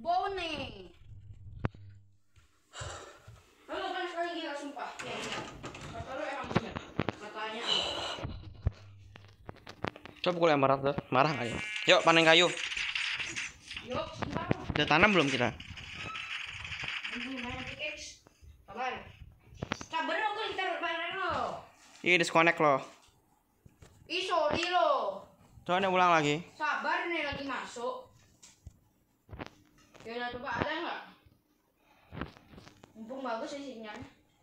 bau nih. Halo, panas kali gila sumpah. Ya, kata lu emang bener. Katanya. Coba pukul yang marah tuh. Marah nggak ya? Yuk panen kayu. Yuk, sebentar. Udah tanam belum kita? Banyak pickaxe. Sabar. Sabar lo, kita bareng lo. Ih, disconnect loh. Ih, sorry lo. Coba nih ulang lagi. Sabar nih lagi masuk. Ya udah coba ada nggak? Mumpung bagus sih sinyalnya.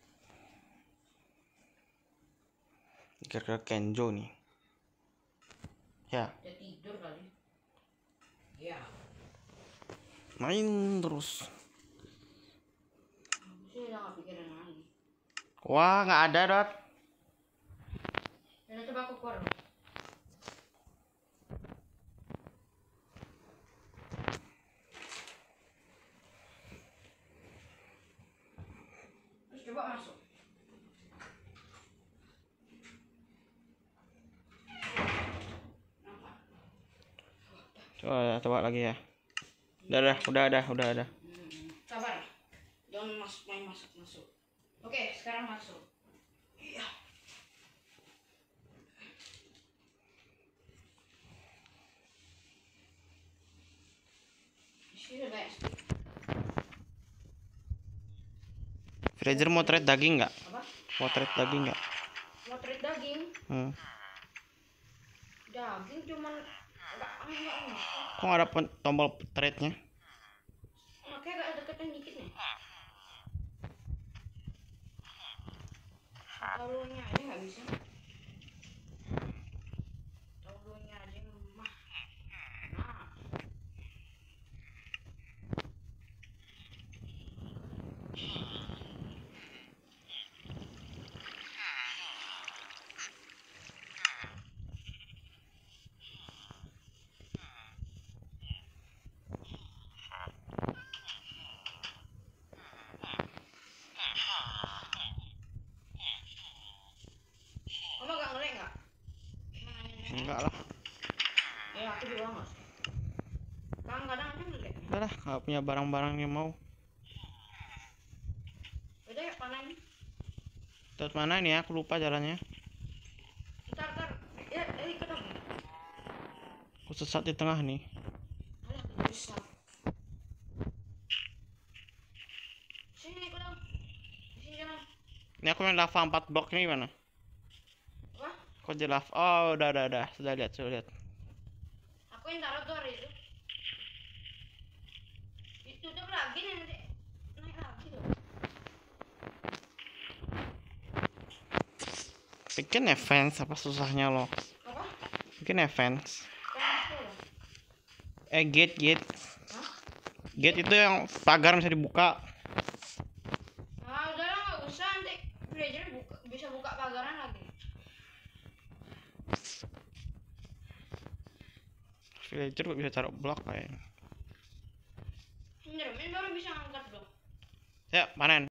Kira-kira Kenjo nih. Ya. Dia tidur kali. Ya. Main terus. Aku sih udah nggak pikirin lagi. Wah, nggak ada Dot. Ya udah coba aku keluar. Terus coba masuk. Coba lagi ya. Udah ada. Sabar. Jangan masuk. Oke, sekarang masuk. Iya. Sini guys. Fraser mau trade daging nggak? Apa? Mau trade daging nggak? Mau trade daging? Daging cuman enggak. Kok nggak ada tombol trade-nya? Makanya agak deketin dikit nih. Taruhnya aja nggak bisa. Taruhnya aja lemah. Nah. Kamu gak ngelek nggak? Enggak lah. Ya aku juga nggak. Kadang-kadang aja ngelek. Udah lah, nggak punya barang-barang yang mau. Udah ya panen. Terus mana nih ya? Aku lupa jalannya. Ntar. Ya, ke dapur. Aku sesat di tengah nih. Alah, bisa. Sini ke dapur. Sini jalan. Ini aku yang lava 4 blok ini mana? Apa? Kok jadi lava? Oh, udah. Sudah lihat. Aku yang taruh tuh hari itu. Ditutup lagi nih nanti naik lagi tuh. Bikin events apa susahnya lo? Apa? Bikin events. Kenapa lo? Gate. Hah? Gate itu yang pagar bisa dibuka. Nah, udahlah nggak usah nanti villager bisa buka pagaran lagi. Villager bisa taruh blok kayak. Enderman baru bisa ngangkat dong. Ya, panen.